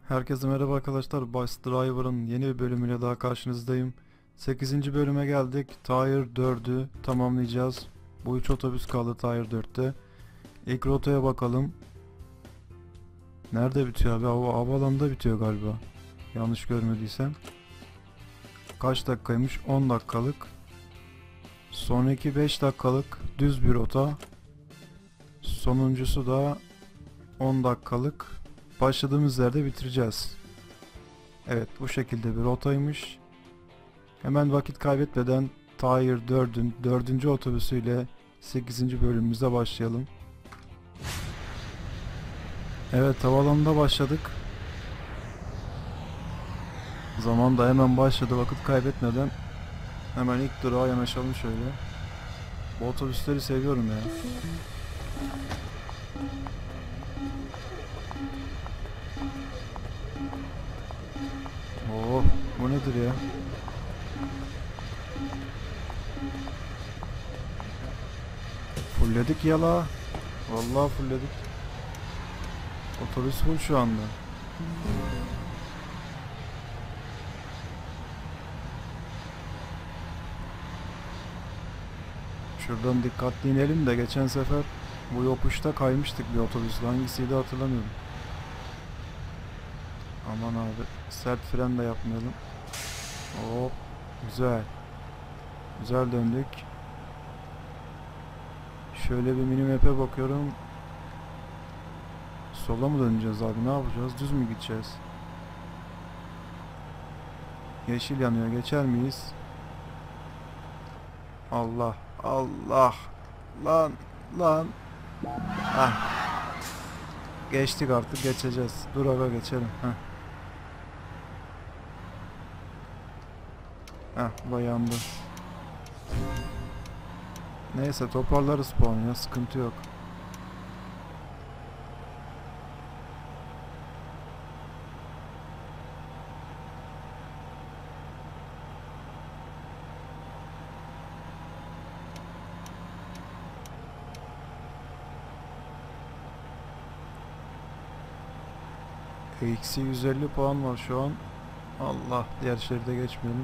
Herkese merhaba arkadaşlar. Bus Driver'ın yeni bir bölümüyle daha karşınızdayım. 8. bölüme geldik. Tier 4'ü tamamlayacağız. Bu 3 otobüs kaldı Tier 4'te. İlk rotaya bakalım. Nerede bitiyor abi? Havaalanında bitiyor galiba. Yanlış görmediysem. Kaç dakikaymış? 10 dakikalık. Sonraki 5 dakikalık düz bir rota. Sonuncusu da 10 dakikalık. Başladığımız yerde bitireceğiz. Evet, bu şekilde bir rotaymış. Hemen vakit kaybetmeden Tier 4'ün 4. otobüsüyle 8. bölümümüze başlayalım. Evet, havaalanında başladık. Zaman da hemen başladı, vakit kaybetmeden hemen ilk durağa yanaşalım şöyle. Bu otobüsleri seviyorum ya. Oh, bu nedir ya? Fullledik yala. Vallahi fullledik. Otobüs full şu anda. Şuradan dikkatli inelim de geçen sefer bu yokuşta kaymıştık bir otobüsle. Hangisiydi hatırlamıyorum. Aman abi, sert fren de yapmayalım. Hop, güzel. Güzel döndük. Şöyle bir mini map'e bakıyorum. Sola mı döneceğiz abi? Ne yapacağız? Düz mü gideceğiz? Yeşil yanıyor. Geçer miyiz? Allah. Allah. Lan. Lan. Heh. Geçtik artık. Geçeceğiz. Dur aga geçelim. Heh. Heh. Bu da yandı. Neyse toparlarız puanı ya. Sıkıntı yok. Eksi 150 puan var şu an. Allah. Diğer şeride geçmeyelim.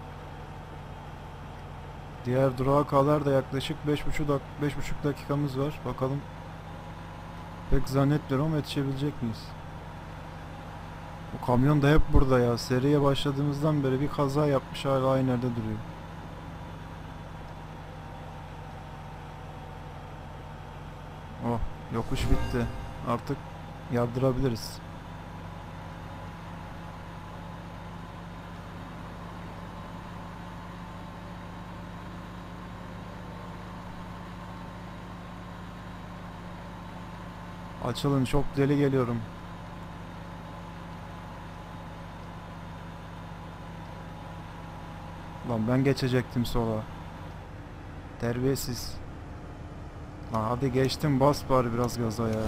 Diğer durağa kadar da yaklaşık 5,5 dakikamız var. Bakalım. Pek zannetmiyorum ama yetişebilecek miyiz? Bu kamyon da hep burada ya. Seriye başladığımızdan beri bir kaza yapmış, hala aynı yerde duruyor. Oh, yokuş bitti. Artık yardırabiliriz. Açılın, çok deli geliyorum. Lan ben geçecektim sola. Terbiyesiz. Lan hadi geçtim, bas bari biraz gaza ya.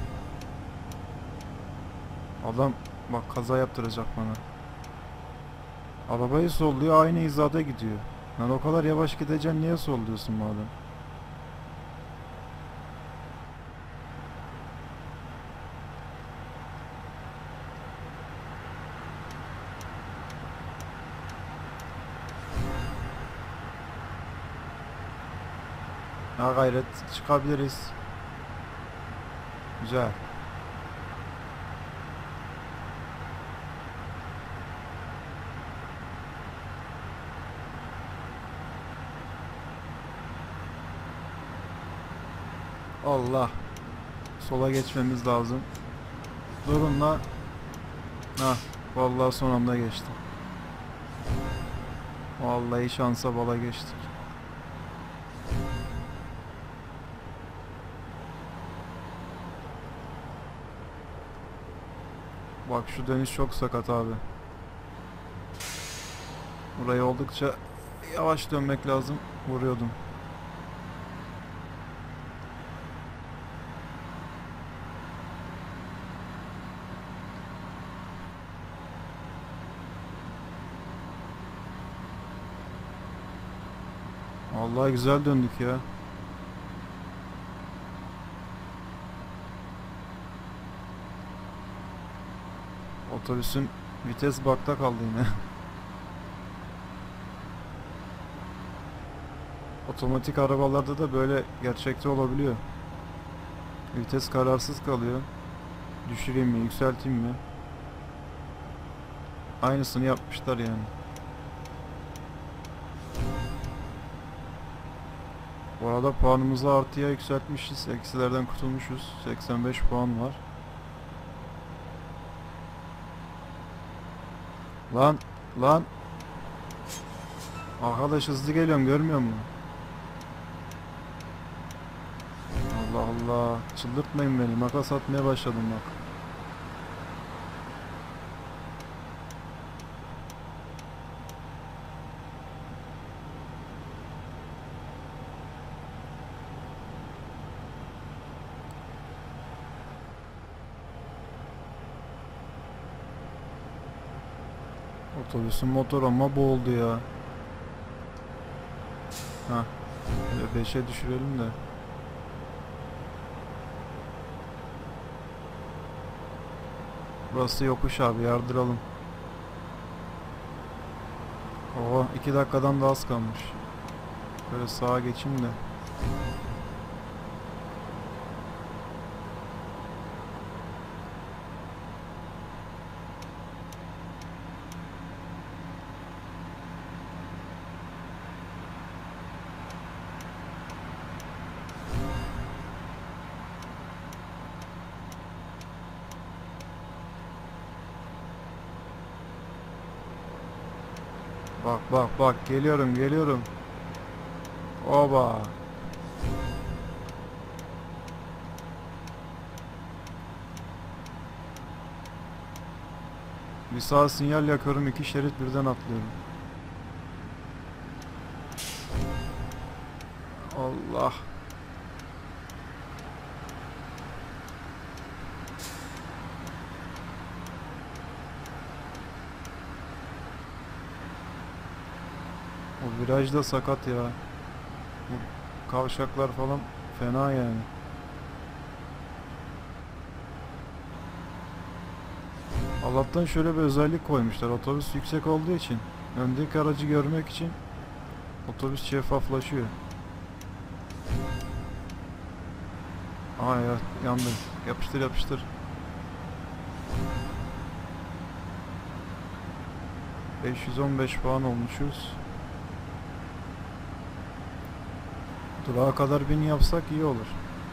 Adam bak kaza yaptıracak bana. Arabayı solluyor, aynı hizada gidiyor. Lan o kadar yavaş gideceksin, niye solluyorsun madem? Ha gayret, çıkabiliriz. Güzel. Allah. Sola geçmemiz lazım. Durun la. Hah. Vallahi son anda geçtim. Vallahi şansa bala geçtik. Bak şu dönüş çok sakat abi. Burayı oldukça yavaş dönmek lazım. Vuruyordum. Vallahi güzel döndük ya. Otobüsün vites bakta kaldı yine. Otomatik arabalarda da böyle gerçekte olabiliyor. Vites kararsız kalıyor. Düşüreyim mi, yükselteyim mi? Aynısını yapmışlar yani. Bu arada puanımızı artıya yükseltmişiz. Eksilerden kurtulmuşuz. 85 puan var. Lan, lan. Arkadaş hızlı geliyorum, görmüyor musun? Allah Allah. Çıldırtmayın beni. Makas atmaya başladım bak. Otobüsün motoru ama boğuldu ya. Hah. Böyle 5'e düşürelim de. Burası yokuş abi, yardıralım. Oo, 2 dakikadan da az kalmış. Böyle sağa geçeyim de. Bak bak bak, geliyorum geliyorum. Oba. Bir sağ sinyal yakıyorum, 2 şerit birden atlıyorum. Allah. O viraj da sakat ya. Bu kavşaklar falan fena yani. Allah'tan şöyle bir özellik koymuşlar. Otobüs yüksek olduğu için öndeki aracı görmek için otobüs şeffaflaşıyor. Aa ya, yandım. Yapıştır yapıştır. 515 puan olmuşuz. Durağa kadar 1000 yapsak iyi olur.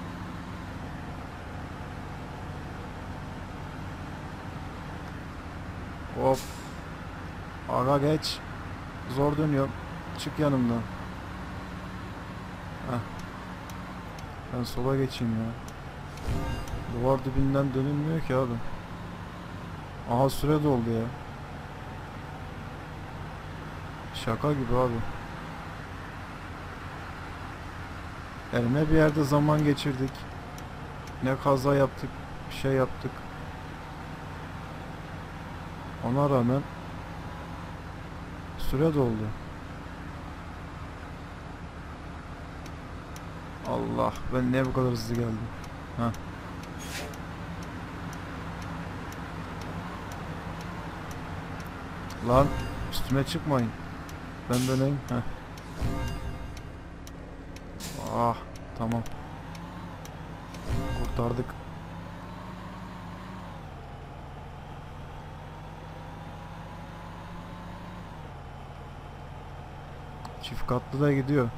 Hop. Aga geç. Zor dönüyorum. Çık yanımdan. Heh. Ben sola geçeyim ya. Duvar dibinden dönülmüyor ki abi. Aha, süre doldu ya. Şaka gibi abi. Yani ne bir yerde zaman geçirdik, ne kaza yaptık, bir şey yaptık. Ona rağmen süre doldu. Allah, ben niye bu kadar hızlı geldim? Heh. Lan üstüme çıkmayın. Ben döneyim. Heh. Ah, tamam. Kurtardık. Çift katlı da gidiyor.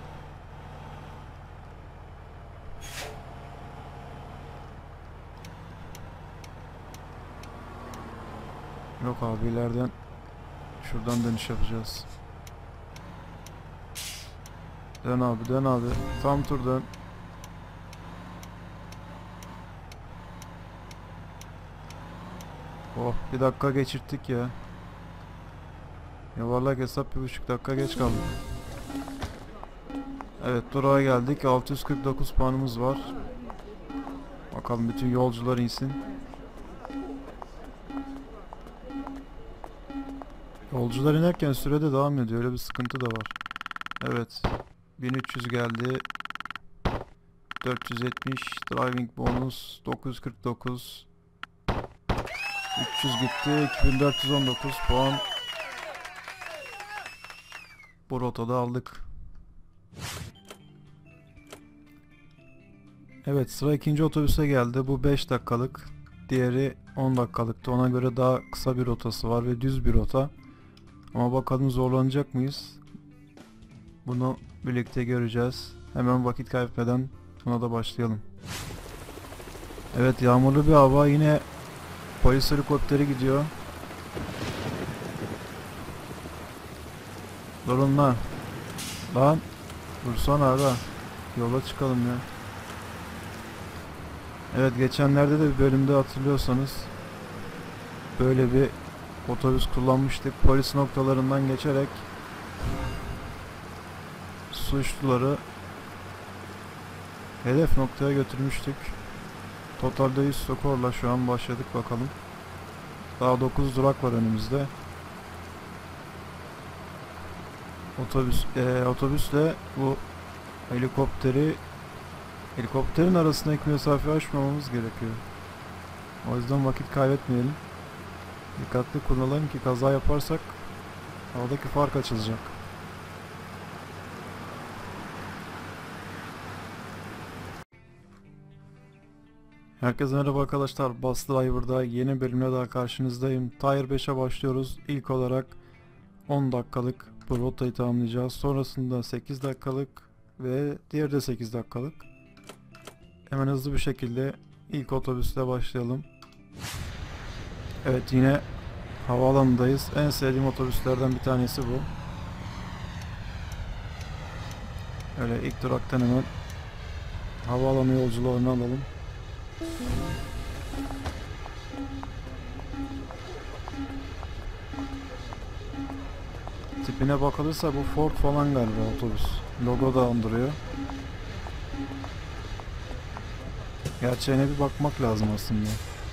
Yok abi, ileriden şuradan dönüş yapacağız. Dön abi, dön abi. Tam tur dön. Oh, bir dakika geçirttik ya. Yuvarlak hesap 1,5 dakika geç kaldık. Evet, durağa geldik. 649 puanımız var. Bakalım bütün yolcular insin. Yolcular inerken sürede devam ediyor. Öyle bir sıkıntı da var. Evet. 1300 geldi. 470 driving bonus 949. 300 gitti. 2419 puan. Bu rotada aldık. Evet, sıra ikinci otobüse geldi. Bu 5 dakikalık. Diğeri 10 dakikalıktı. Ona göre daha kısa bir rotası var ve düz bir rota. Ama bakalım zorlanacak mıyız? Bunu birlikte göreceğiz. Hemen vakit kaybetmeden buna da başlayalım. Evet, yağmurlu bir hava. Yine polis helikopteri gidiyor. Durun lan. Lan. Dursana ara. Yola çıkalım ya. Evet, geçenlerde de bir bölümde hatırlıyorsanız böyle bir otobüs kullanmıştık. Polis noktalarından geçerek suçluları hedef noktaya götürmüştük. Totalde 100 skorla şu an başladık bakalım. Daha 9 durak var önümüzde. Otobüsle bu helikopterin arasındaki mesafeyi aşmamamız gerekiyor. O yüzden vakit kaybetmeyelim. Dikkatli kullanalım ki kaza yaparsak havadaki fark açılacak. Herkese merhaba arkadaşlar. Bus Driver'da yeni bölümle daha karşınızdayım. Tier 5'e başlıyoruz. İlk olarak 10 dakikalık bu rotayı tamamlayacağız. Sonrasında 8 dakikalık ve diğeri de 8 dakikalık. Hemen hızlı bir şekilde ilk otobüsle başlayalım. Evet, yine havaalanındayız. En sevdiğim otobüslerden bir tanesi bu. Öyle ilk duraktan hemen havaalanı yolcularını alalım. Tipine bakılırsa bu Ford falan galiba otobüs. Logo da andırıyor. Gerçeğine bir bakmak lazım aslında.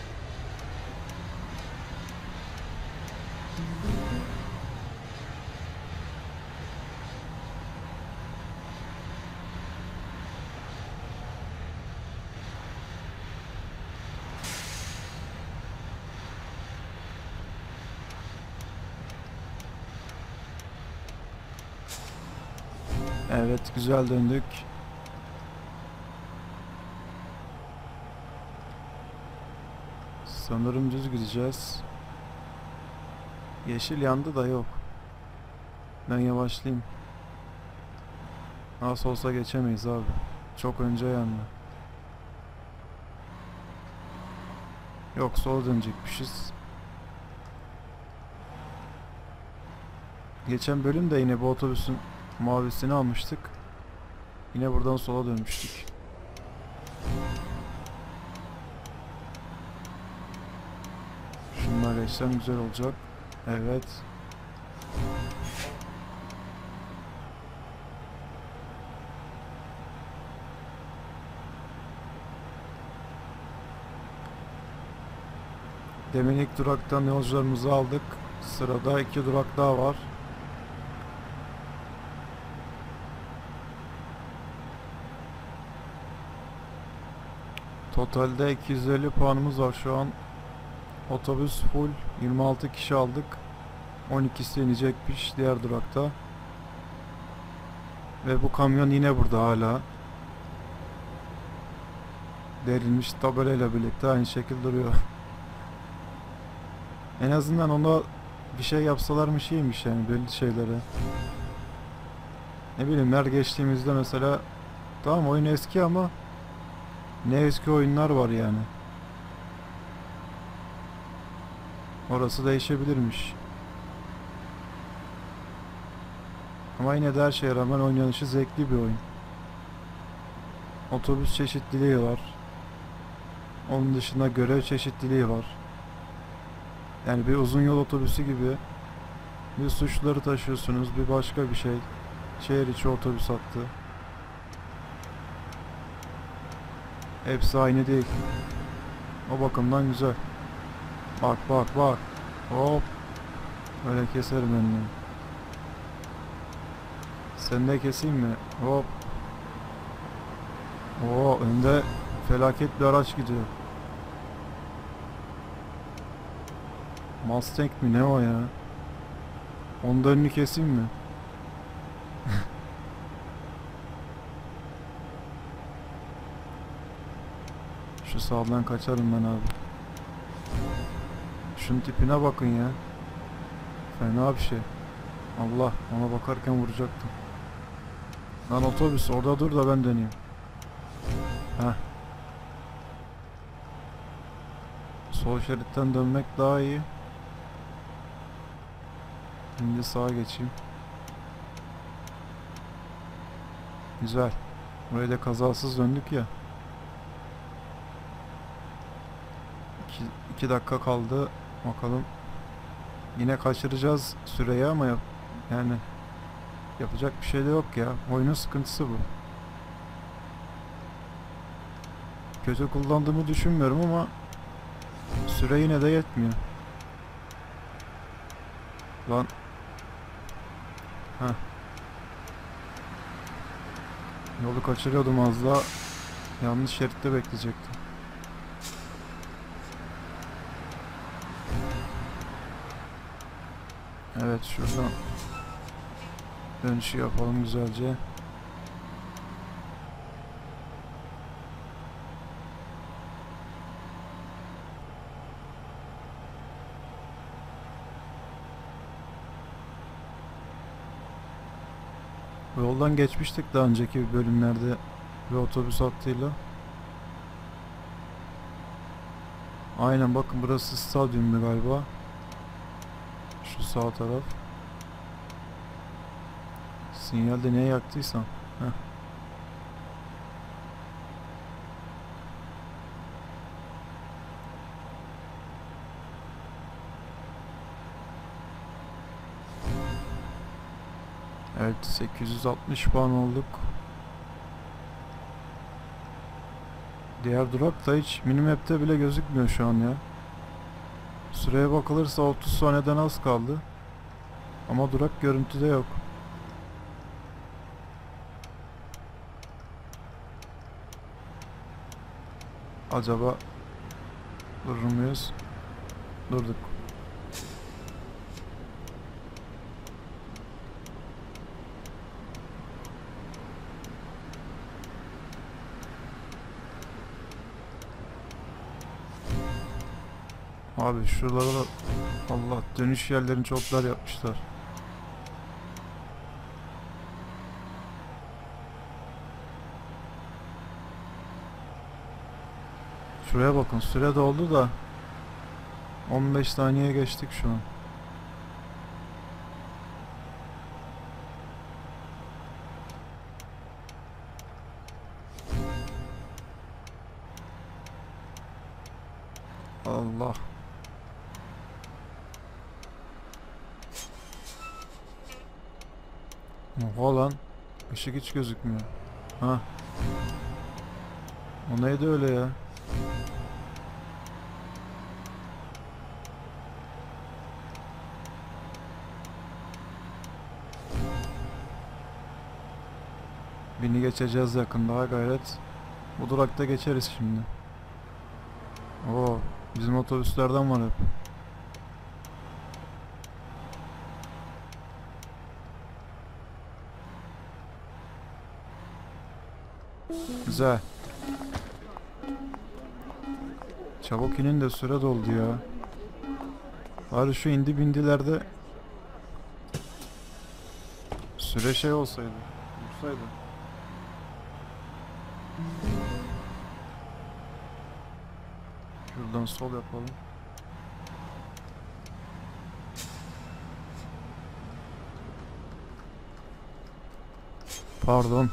Evet, güzel döndük. Sanırım düz gideceğiz. Yeşil yandı da yok. Ben yavaşlayayım. Nasıl olsa geçemeyiz abi. Çok önce yandı. Yok, sola dönecekmişiz. Geçen bölüm de yine bu otobüsün mavisini almıştık. Yine buradan sola dönmüştük. Şunlar geçsem güzel olacak. Evet. Demin ilk duraktan yolcularımızı aldık. Sırada 2 durak daha var. Totalde 250 puanımız var şu an. Otobüs full. 26 kişi aldık. 12'si inecekmiş diğer durakta. Ve bu kamyon yine burada hala. Derilmiş tabelayla birlikte aynı şekilde duruyor. En azından ona bir şey yapsalarmış iyiymiş yani belli şeylere. Ne bileyim, her geçtiğimizde mesela tamam oyun eski ama ne eski oyunlar var yani. Orası değişebilirmiş. Ama yine de her şeye rağmen oynanışı zevkli bir oyun. Otobüs çeşitliliği var. Onun dışında görev çeşitliliği var. Yani bir uzun yol otobüsü gibi bir suçluları taşıyorsunuz, bir başka bir şey. Şehir içi otobüs hattı. Hepsi aynı değil. O bakımdan güzel. Bak bak bak. Hop. Öyle keserim önünü. Sen de keseyim mi? Hop. Oo, önde felaket bir araç gidiyor. Mustang mi ne o ya? Onun da önünü keseyim mi? Şu sağdan kaçarım ben abi. Şunun tipine bakın ya. Fena bir şey. Allah, ona bakarken vuracaktım. Lan otobüs orada dur da ben döneyim. Heh. Sol şeritten dönmek daha iyi. Şimdi sağa geçeyim. Güzel. Burayı da kazasız döndük ya. 2 dakika kaldı. Bakalım. Yine kaçıracağız süreyi ama yani yapacak bir şey de yok ya. Oyunun sıkıntısı bu. Kötü kullandığımı düşünmüyorum ama süre yine de yetmiyor. Lan. Heh. Yolu kaçırıyordum az daha. Yanlış şeritte bekleyecektim. Evet, şuradan dönüşü yapalım güzelce. Bu yoldan geçmiştik daha önceki bölümlerde bir otobüs hattıyla. Aynen, bakın burası stadyumdu galiba. Şu sağ taraf. Sinyalde neye yaktıysam. Heh. Evet, 860 puan olduk. Diğer durak da hiç minimap'te bile gözükmüyor şu an ya. Süreye bakılırsa 30 saniyeden az kaldı. Ama durak görüntüde yok. Acaba durur muyuz? Durduk. Abi şuralara da Allah, dönüş yerlerini çok dar yapmışlar. Şuraya bakın, süre doldu da 15 saniye geçtik şu an. Allah. Oha lan. Işık hiç gözükmüyor. Ha. O neydi öyle ya? Bini geçeceğiz yakında, ha gayret. Bu durakta geçeriz şimdi. Oo, bizim otobüslerden var hep. Güzel. Çabuk inin de süre doldu ya. Bari şu indi bindilerde süre şey olsaydı. Dursaydı. Şuradan sol yapalım. Pardon.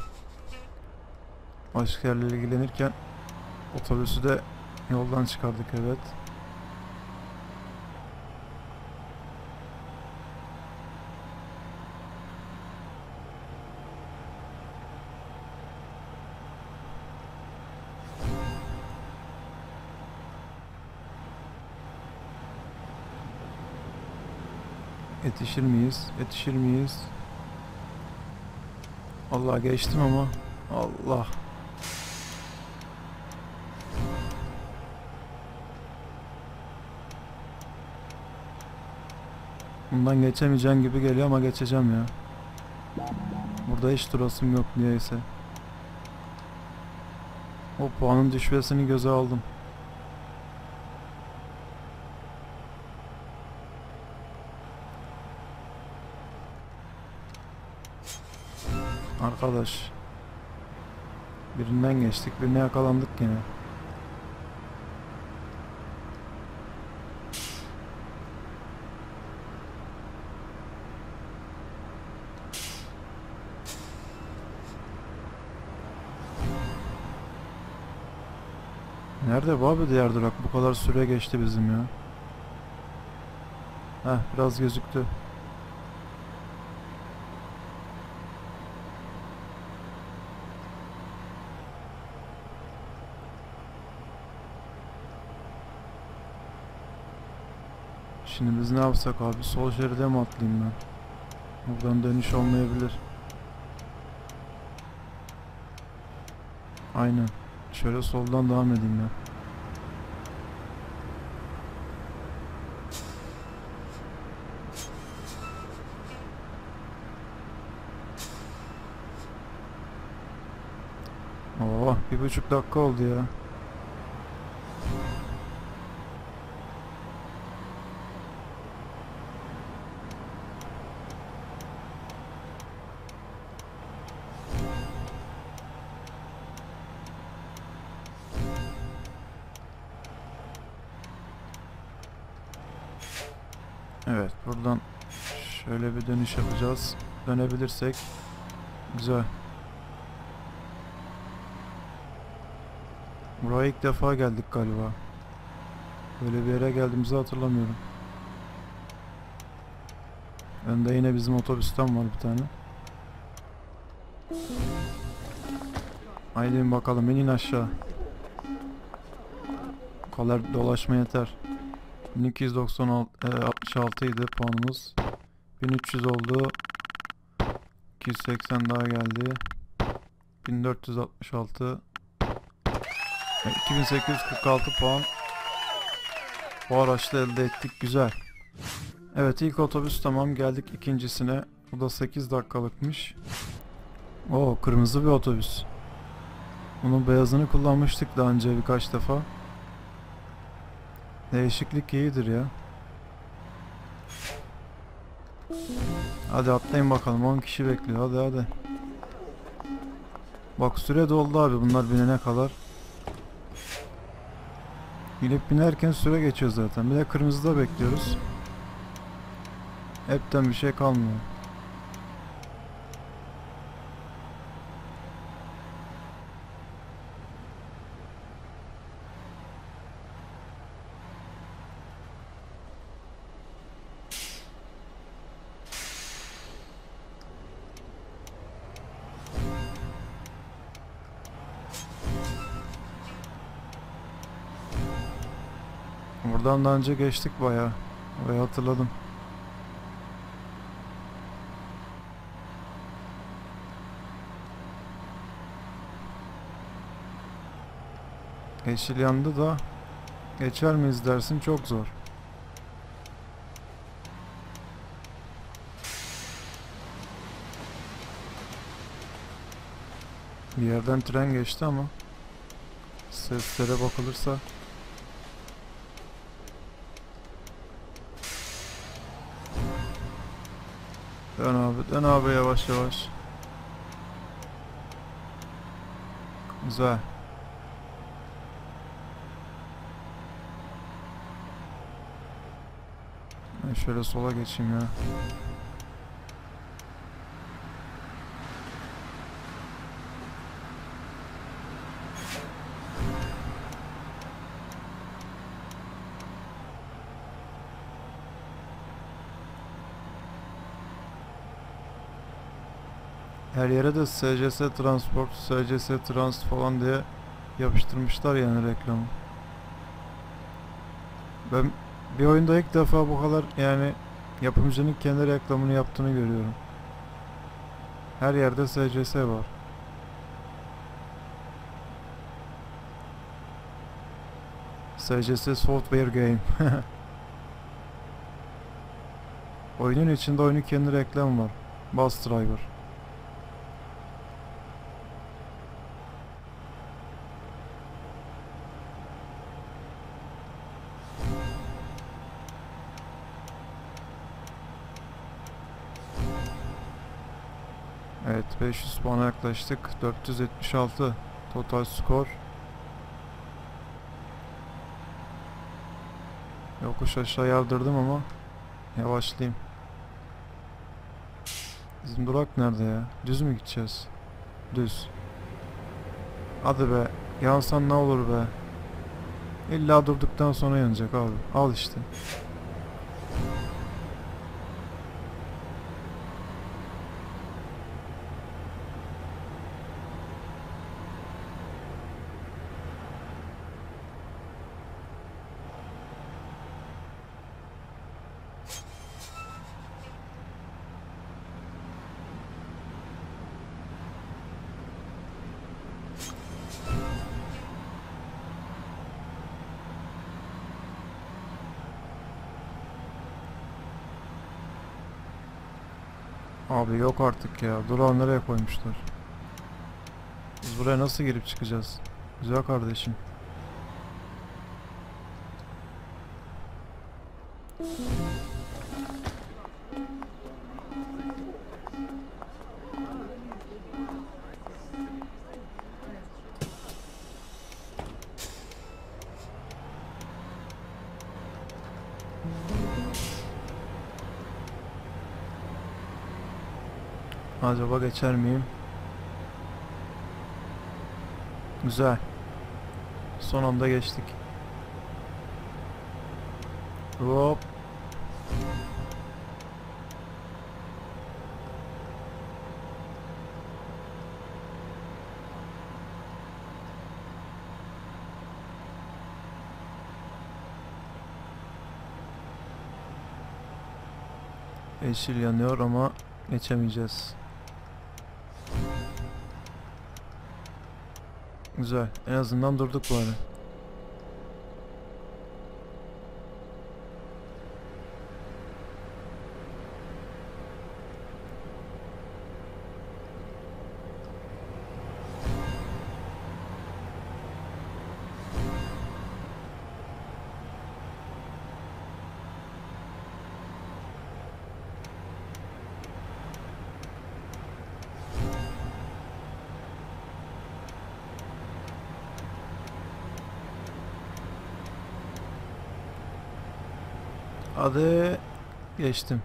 Başka yerle ilgilenirken otobüsü de yoldan çıkardık, evet. Yetişir miyiz? Yetişir miyiz? Allah, geçtim ama. Allah. Bundan geçemeyeceğim gibi geliyor ama geçeceğim ya. Burada hiç durasım yok niyeyse. O puanın düşmesini göze aldım. Arkadaş. Birinden geçtik, birine yakalandık yine. Nerede bu abi diğer durak? Bu kadar süre geçti bizim ya. Heh, biraz gözüktü. Şimdi biz ne yapsak abi? Sol şeride mi atlayayım ben? Buradan dönüş olmayabilir. Aynen. Şöyle soldan devam edeyim ya. Oo, 1,5 dakika oldu ya. Evet, buradan şöyle bir dönüş yapacağız. Dönebilirsek güzel. Buraya ilk defa geldik galiba. Böyle bir yere geldiğimizi hatırlamıyorum. Önde yine bizim otobüsten var bir tane. Haydi bakalım, inin aşağı. Bu kadar dolaşma yeter. 1266 idi puanımız. 1300 oldu. 280 daha geldi. 1466. 2846 puan. Bu araçla elde ettik. Güzel. Evet, ilk otobüs tamam, geldik ikincisine. Bu da 8 dakikalıkmış. Oo, kırmızı bir otobüs. Bunun beyazını kullanmıştık daha önce birkaç defa. Değişiklik iyidir ya. Hadi atlayın bakalım, 10 kişi bekliyor, hadi hadi. Bak süre doldu abi bunlar binene kadar. Binip binerken süre geçiyor zaten. Bir de kırmızıda bekliyoruz. Hepten bir şey kalmıyor. Buradan daha önce geçtik bayağı. Orayı hatırladım. Yeşil yandı da geçer miyiz dersin, çok zor. Bir yerden tren geçti ama seslere bakılırsa dön abi yavaş yavaş. Güzel. Ben şöyle sola geçeyim ya. Her yere de SCS Transport, SCS Trans falan diye yapıştırmışlar yani reklamı. Ben bir oyunda ilk defa bu kadar yani yapımcının kendi reklamını yaptığını görüyorum. Her yerde SCS var. SCS Software Game. Oyunun içinde oyunun kendi reklamı var. Bus Driver. Evet, 500 puana yaklaştık. 476 total skor. Yokuş aşağı yardırdım ama yavaşlayayım. Bizim durak nerede ya? Düz mü gideceğiz? Düz. Hadi be. Yansan ne olur be. İlla durduktan sonra yanacak abi. Al işte. Abi yok artık ya. Durağı nereye koymuşlar? Biz buraya nasıl girip çıkacağız? Güzel kardeşim. Acaba geçer miyim? Güzel. Son anda geçtik. Hop. Yeşil yanıyor ama geçemeyeceğiz. Güzel. En azından durduk bari. Hadi geçtim.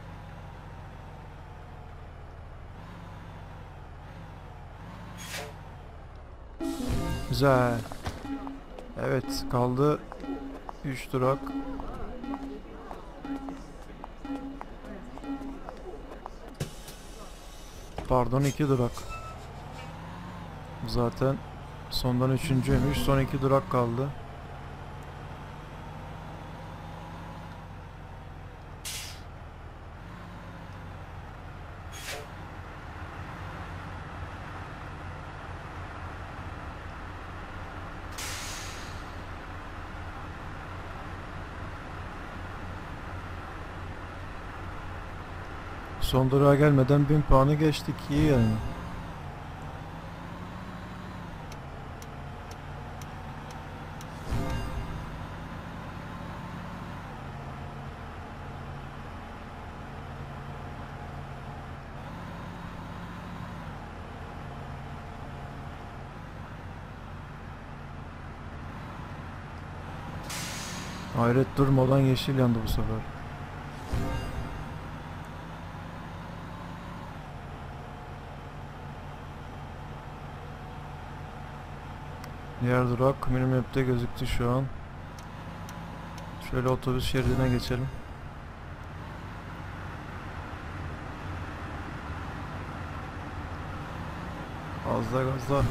Güzel. Evet, kaldı 3 durak. Pardon, 2 durak. Zaten sondan üçüncüymüş. Son 2 durak kaldı. Son durağa gelmeden 1000 puanı geçtik. İyi yani. Hayret, durmadan yeşil yandı bu sefer. Diğer durak minimap'te gözüktü şu an. Şöyle otobüs şeridine geçelim. Gazla gazla.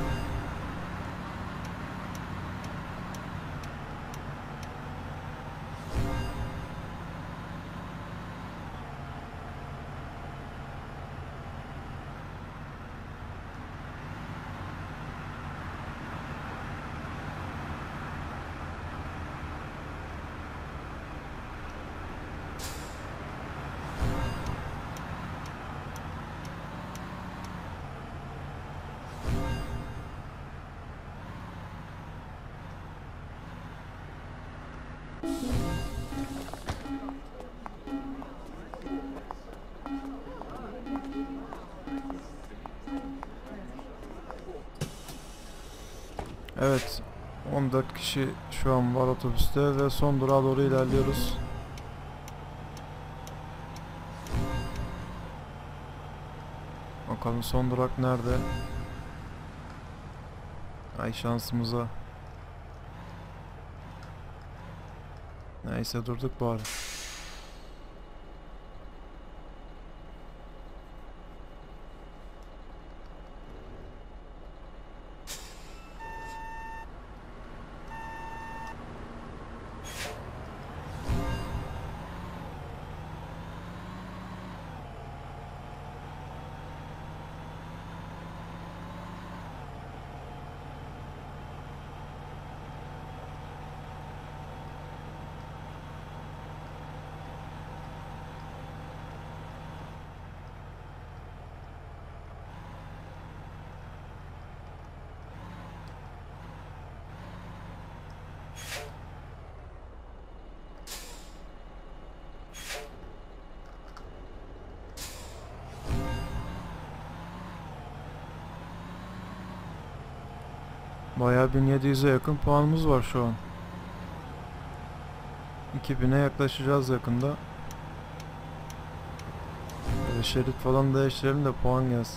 Evet, 14 kişi şu an var otobüste ve son durağa doğru ilerliyoruz. Bakalım son durak nerede? Ay şansımıza. Neyse durduk bari. Bayağı 1700'e yakın puanımız var şu an. 2000'e yaklaşacağız yakında. Böyle şerit falan değiştirelim de puan gelsin.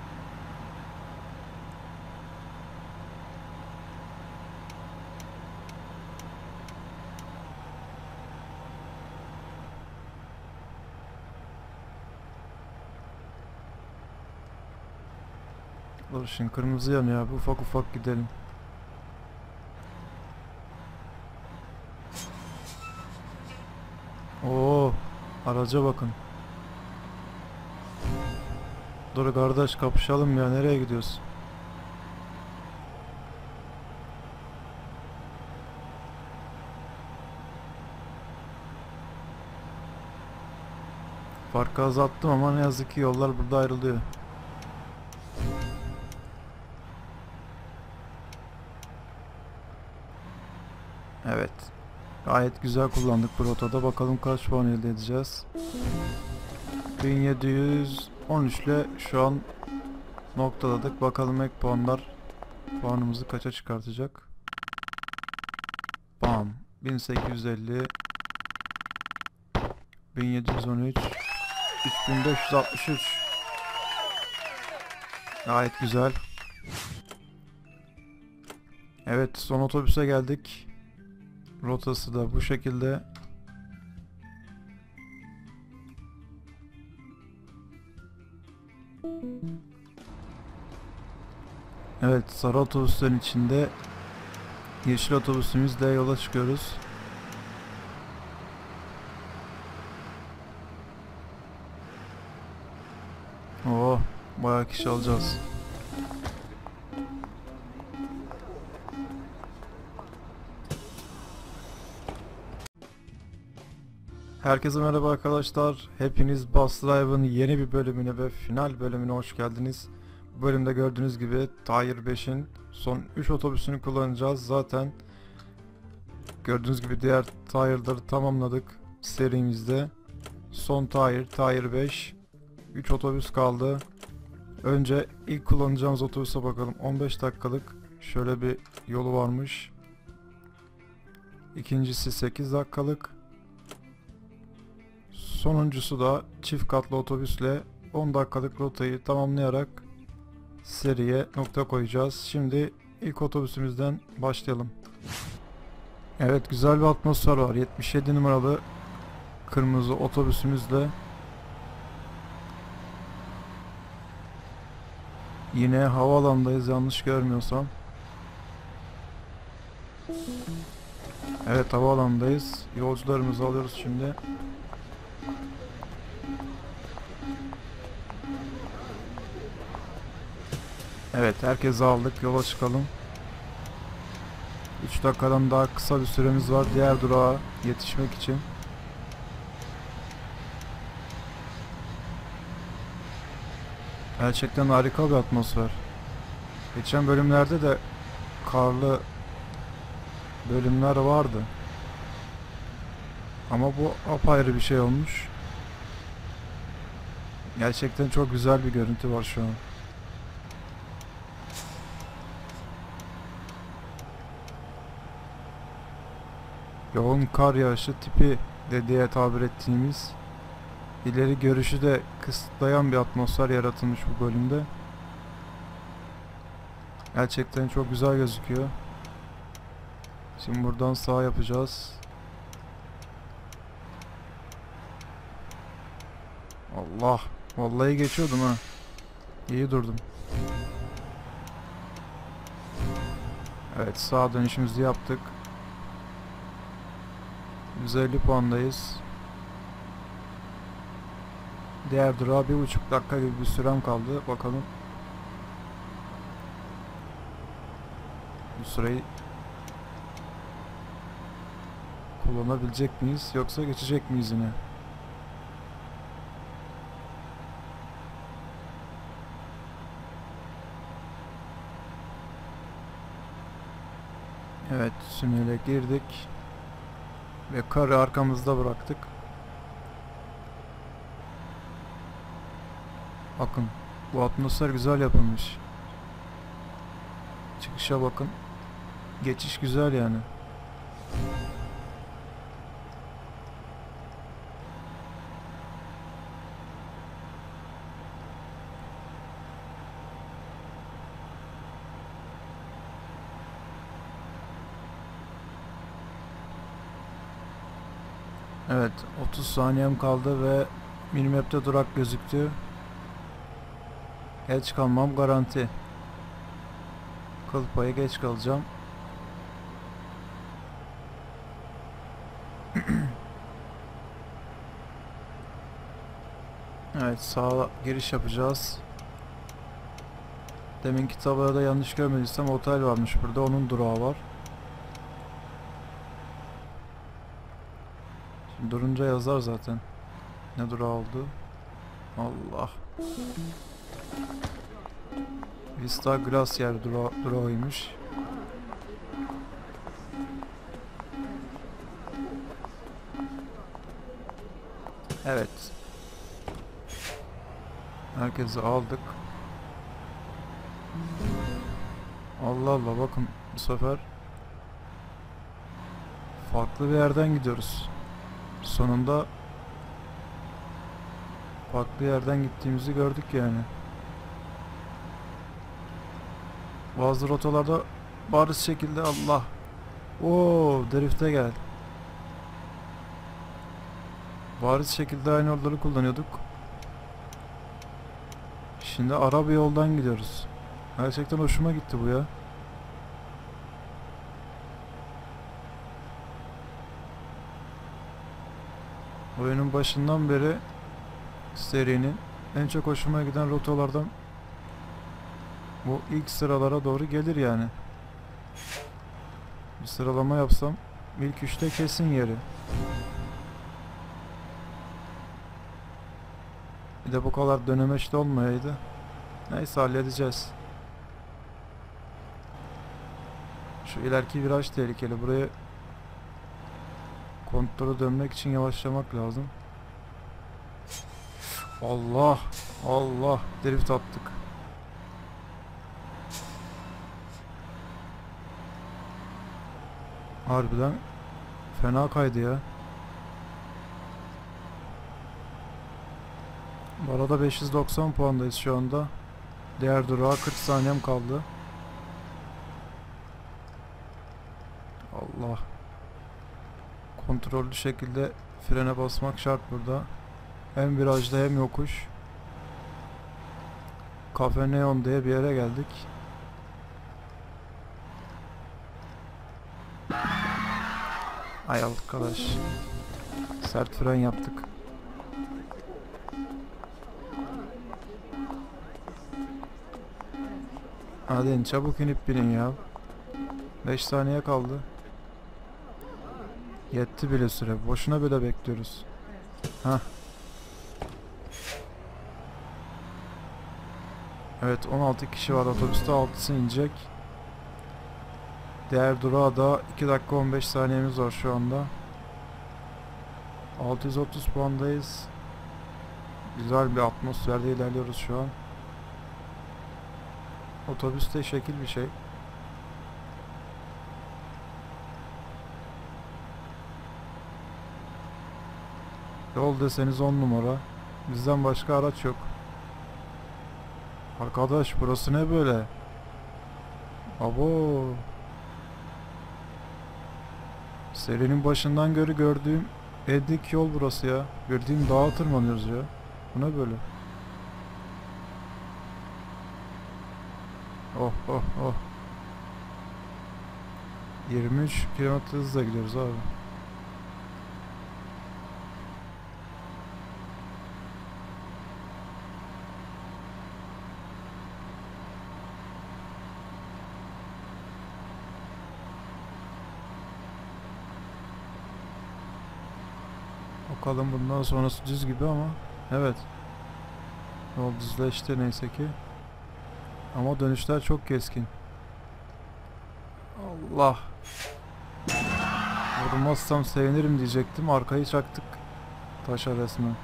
Dur şimdi kırmızı yanıyor abi, ufak ufak gidelim. Oo, araca bakın. Dur kardeş kapışalım ya, nereye gidiyorsun? Farkı azalttım ama ne yazık ki yollar burada ayrılıyor. Evet. Gayet güzel kullandık bu rotada. Bakalım kaç puan elde edeceğiz. 1713 ile şu an noktaladık. Bakalım ek puanlar puanımızı kaça çıkartacak. Bam. 1850, 1713, 3563. Gayet güzel. Evet, son otobüse geldik. Rotası da bu şekilde. Evet, sarı otobüslerin içinde yeşil otobüsümüzle yola çıkıyoruz. Oo, bayağı kişi alacağız. Herkese merhaba arkadaşlar. Hepiniz Bus Drive'ın yeni bir bölümüne ve final bölümüne hoş geldiniz. Bu bölümde gördüğünüz gibi Tier 5'in son 3 otobüsünü kullanacağız. Zaten gördüğünüz gibi diğer Tier'ları tamamladık serimizde. Son Tier 5. 3 otobüs kaldı. Önce ilk kullanacağımız otobüse bakalım. 15 dakikalık şöyle bir yolu varmış. İkincisi 8 dakikalık. Sonuncusu da çift katlı otobüsle 10 dakikalık rotayı tamamlayarak seriye nokta koyacağız. Şimdi ilk otobüsümüzden başlayalım. Evet, güzel bir atmosfer var. 77 numaralı kırmızı otobüsümüzle yine havaalanındayız yanlış görmüyorsam. Evet, havaalanındayız. Yolcularımızı alıyoruz şimdi. Evet, herkesi aldık, yola çıkalım. 3 dakikadan daha kısa bir süremiz var diğer durağa yetişmek için. Gerçekten harika bir atmosfer. Geçen bölümlerde de karlı bölümler vardı. Ama bu apayrı bir şey olmuş. Gerçekten çok güzel bir görüntü var şu an. yoğun kar yağışı tipi de diye tabir ettiğimiz ileri görüşü de kısıtlayan bir atmosfer yaratılmış bu bölümde. Gerçekten çok güzel gözüküyor. Şimdi buradan sağ yapacağız. Allah. Vallahi geçiyordum ha. İyi durdum. Evet, sağ dönüşümüzü yaptık. 150 puandayız. Diğer durağa 1,5 dakika gibi bir sürem kaldı. Bakalım. Bu süreyi kullanabilecek miyiz yoksa geçecek miyiz yine? Evet, tünele girdik ve karı arkamızda bıraktık. Bakın, bu atmosfer güzel yapılmış. Çıkışa bakın. Geçiş güzel yani. Evet, 30 saniyem kaldı ve minimap'te durak gözüktü. Geç kalmam garanti. Kıl payı geç kalacağım. Evet, sağa giriş yapacağız. Deminki tabelada yanlış görmediysem otel varmış burada. Onun durağı var. Şimdi durunca yazar zaten. Ne durağı oldu? Allah. Vista Glacier durağıymış. Evet. Herkesi aldık. Allah Allah, bakın bu sefer farklı bir yerden gidiyoruz. Sonunda farklı yerden gittiğimizi gördük yani. Bazı rotalarda bariz şekilde Allah. Oo, drift'e gel. Bariz şekilde aynı yolları kullanıyorduk. Şimdi ara bir yoldan gidiyoruz. Gerçekten hoşuma gitti bu ya. Oyunun başından beri serinin en çok hoşuma giden rotalardan bu ilk sıralara doğru gelir yani. Bir sıralama yapsam ilk 3'te kesin yeri. Bir de bu kadar dönemeçli olmayaydı. Neyse, halledeceğiz. Şu ileriki viraj tehlikeli. Buraya kontrolü dönmek için yavaşlamak lazım. Allah! Allah! Drift attık. Harbiden fena kaydı ya. Bu arada 590 puandayız şu anda. Diğer durağa 40 saniyem kaldı. Allah. Kontrollü şekilde frene basmak şart burada. Hem virajda hem yokuş. Cafe Neon diye bir yere geldik. Ay arkadaş. Sert fren yaptık. Hadi çabuk inip binin ya. 5 saniye kaldı. Yetti bile süre. Boşuna bile bekliyoruz. Hah. Evet, 16 kişi var otobüste, 6'sı inecek. Diğer durağa da 2 dakika 15 saniyemiz var şu anda. 630 puandayız. Güzel bir atmosferde ilerliyoruz şu an. Otobüste şekil bir şey. Yol deseniz 10 numara. Bizden başka araç yok. Arkadaş burası ne böyle? Abo. Serinin başından gördüğüm Edik yol burası ya. Gördüğüm dağa tırmanıyoruz ya. Bu ne böyle? Oh oh oh. 23 kilometre hızla gidiyoruz abi. Bakalım bundan sonrası düz gibi ama evet. Yol düzleşti neyse ki. Ama dönüşler çok keskin. Allah. Vurmazsam sevinirim diyecektim. Arkayı çaktık. Taşa resmen.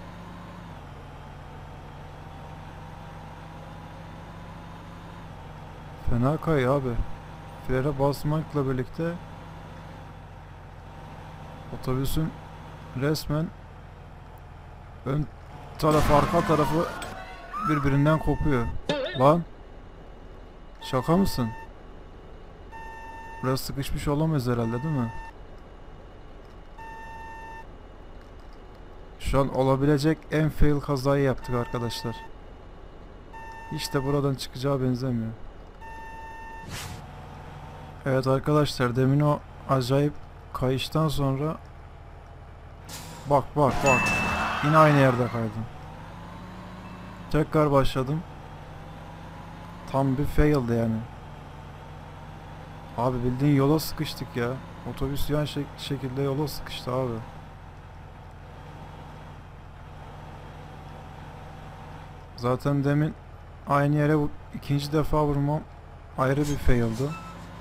Fena kay abi. Frene basmakla birlikte otobüsün resmen ön tarafı arka tarafı birbirinden kopuyor. Lan. Şaka mısın? Biraz sıkışmış olamayız herhalde değil mi? Şu an olabilecek en fail kazayı yaptık arkadaşlar. Hiç de buradan çıkacağı benzemiyor. Evet arkadaşlar, demin o acayip kayıştan sonra bak bak bak yine aynı yerde kaydım. Tekrar başladım. Tam bir faildi yani. Abi bildiğin yola sıkıştık ya. Otobüs yan şekilde yola sıkıştı abi. Zaten demin aynı yere ikinci defa vurmam ayrı bir faildi.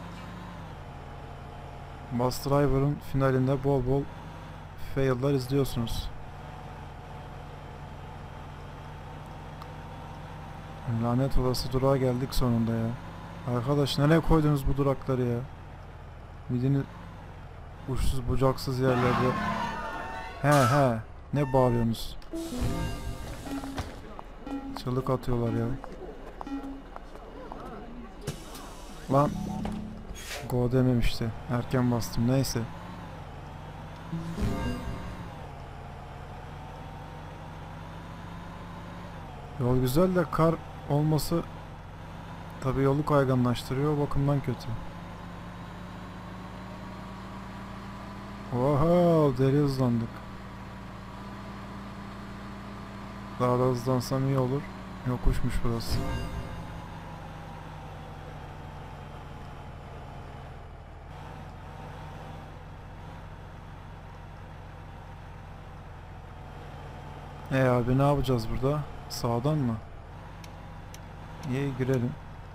Bus Driver'ın finalinde bol bol fail'lar izliyorsunuz. Lanet olası durağa geldik sonunda ya. Arkadaş nereye koydunuz bu durakları ya? Midini uçsuz bucaksız yerlerde. He ne bağırıyorsunuz? Çığlık atıyorlar ya. Lan go dememişti. Erken bastım neyse. Yol güzel de kar olması tabii yolu kayganlaştırıyor. O bakımdan kötü. Oha, deri hızlandık. Daha da hızlansam iyi olur. Yokuşmuş burası. Abi ne yapacağız burada? Sağdan mı? İyi girelim.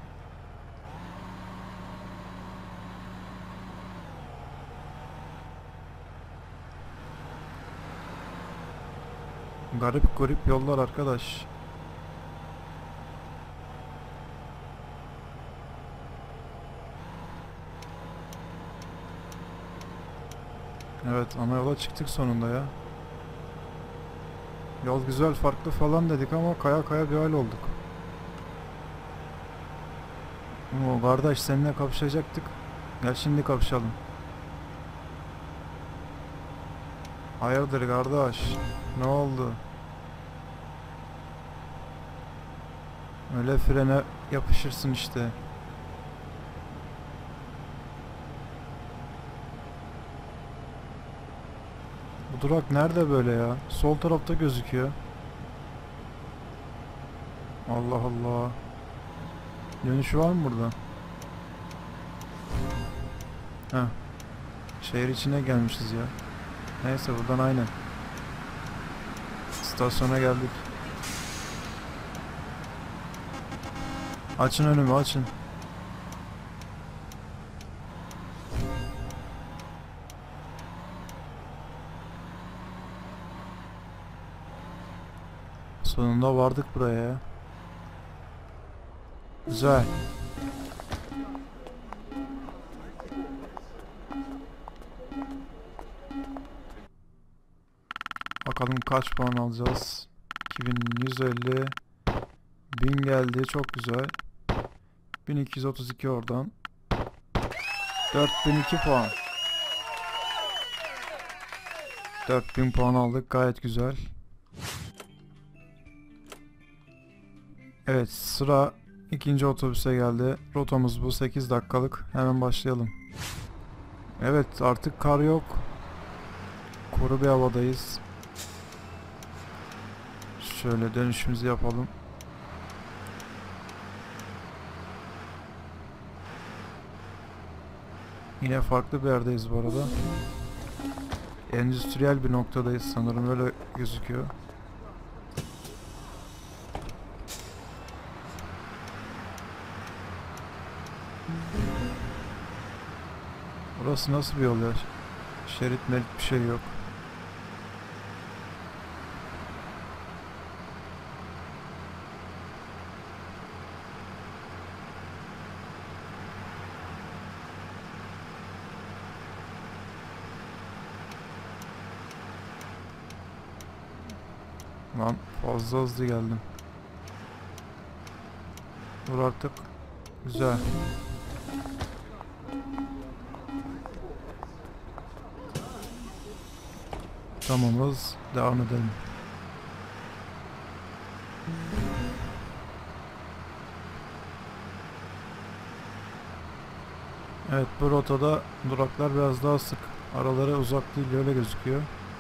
Garip garip yollar arkadaş. Evet, ana yola çıktık sonunda ya. Yol güzel, farklı falan dedik ama kaya kaya bir hal olduk. Oo, kardeş seninle kapışacaktık. Gel şimdi kapışalım. Hayırdır kardeş? Ne oldu? Öyle frene yapışırsın işte. Bu durak nerede böyle ya? Sol tarafta gözüküyor. Allah Allah. Dönüş var mı burada? Heh. Şehir içine gelmişiz ya. Neyse buradan aynen. İstasyona geldik. Açın önümü açın. Sonunda vardık buraya ya. Güzel. Bak Bakalım kaç puan alacağız. 2150. 1000 geldi. Çok güzel. 1232 oradan. 4002 puan. 4000 puan aldık. Gayet güzel. Evet, sıra ikinci otobüse geldi. Rotamız bu. 8 dakikalık. Hemen başlayalım. Evet, artık kar yok. Kuru bir havadayız. Şöyle dönüşümüzü yapalım. Yine farklı bir yerdeyiz bu arada. Endüstriyel bir noktadayız sanırım, öyle gözüküyor. Burası nasıl bir yol ya? Şerit merit bir şey yok. Lan fazla hızlı geldim. Dur artık. Güzel. Tamamız. Devam edelim. Evet, bu rotada duraklar biraz daha sık. Araları uzak değil, öyle gözüküyor.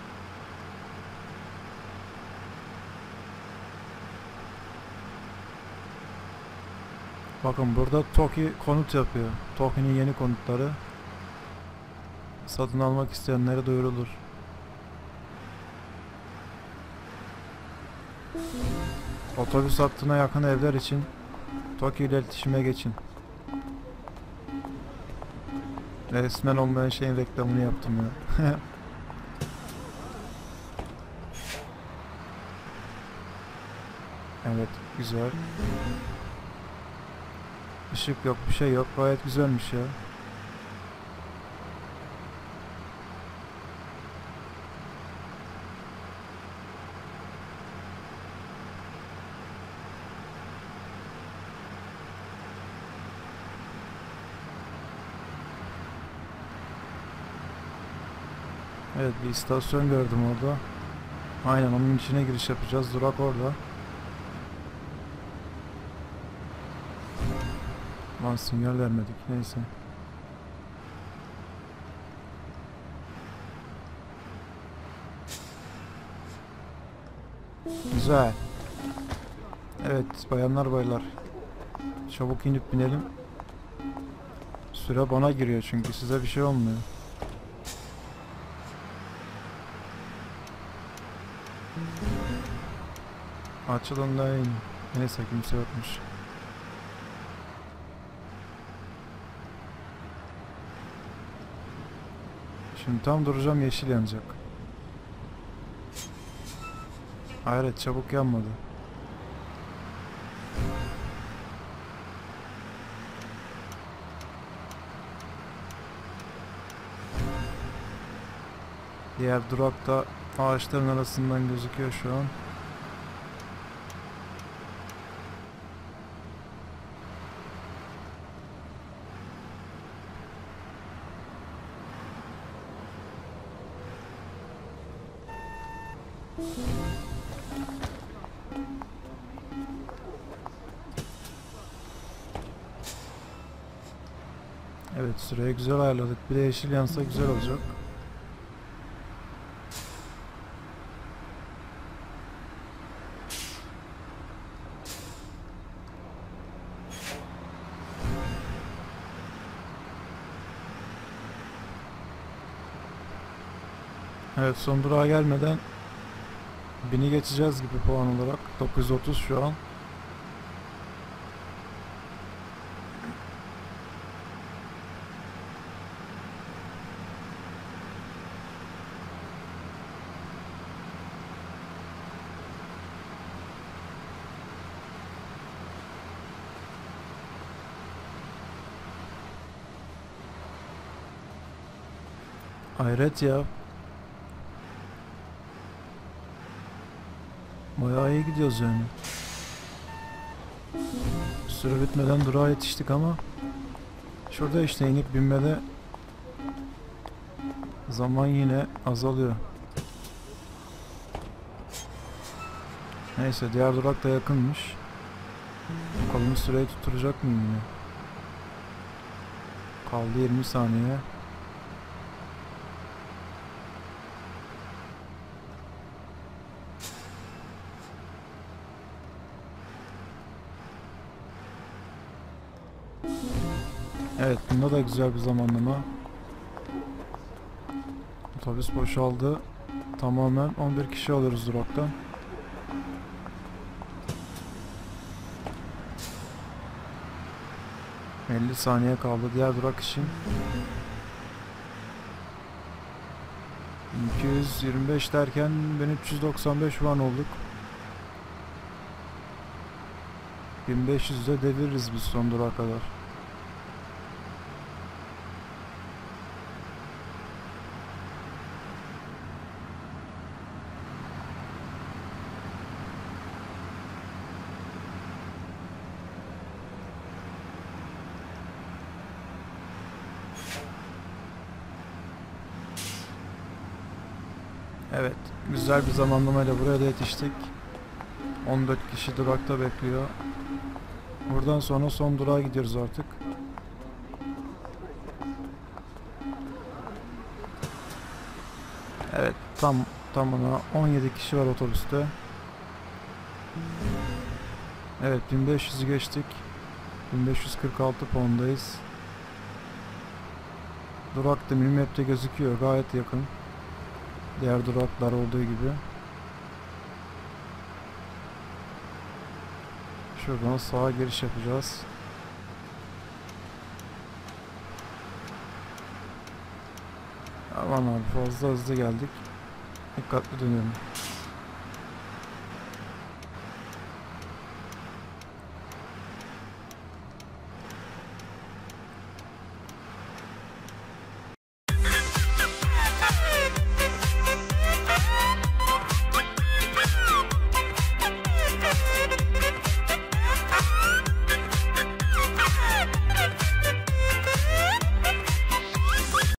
Bakın burada TOKİ konut yapıyor. TOKİ'nin yeni konutları. Satın almak isteyenlere duyurulur. Otobüs hattına yakın evler için TOKİ ile iletişime geçin. Resmen olmayan şeyin reklamını yaptım ya. Evet, güzel. Işık yok, bir şey yok. Gayet güzelmiş ya. Evet, bir istasyon gördüm orada. Aynen, onun içine giriş yapacağız. Durak orada. Lan sinyal vermedik. Neyse. Güzel. Evet bayanlar baylar. Çabuk inip binelim. Süre bana giriyor çünkü size bir şey olmuyor. Açılın da in. Neyse, kimse yokmuş. Şimdi tam duracağım, yeşil yanacak. Hayret, çabuk yanmadı. Diğer durak da ağaçların arasından gözüküyor şu an. Evet, süreyi güzel ayarladık. Bir de yeşil yansa güzel olacak. Evet, son durağa gelmeden 1000'i geçeceğiz gibi puan olarak. 930 şu an. Hayret ya. bayağı iyi gidiyoruz yani. Süre bitmeden durağa yetiştik ama şurada işte inip binmede zaman yine azalıyor. Neyse, diğer durak da yakınmış. Bakalım süreyi tutturacak mıyım yine? Kaldı 20 saniye. Evet, bunda da güzel bir zamanlama. Otobüs boşaldı. Tamamen 11 kişi alıyoruz duraktan. ...50 saniye kaldı diğer durak için. 225 derken 1395 falan olduk. 1500'de deviririz biz son durağa kadar. Evet, güzel bir zamanlamayla buraya da yetiştik. 14 kişi durakta bekliyor. Buradan sonra son durağa gidiyoruz artık. Evet, tamına 17 kişi var otobüste. Evet, 1500'ü geçtik. 1546 puandayız. Durak da minimap'te gözüküyor, gayet yakın. Diğer duraklar olduğu gibi. Şuradan sağa giriş yapacağız. Aman abi, fazla hızlı geldik. Dikkatli dönüyorum.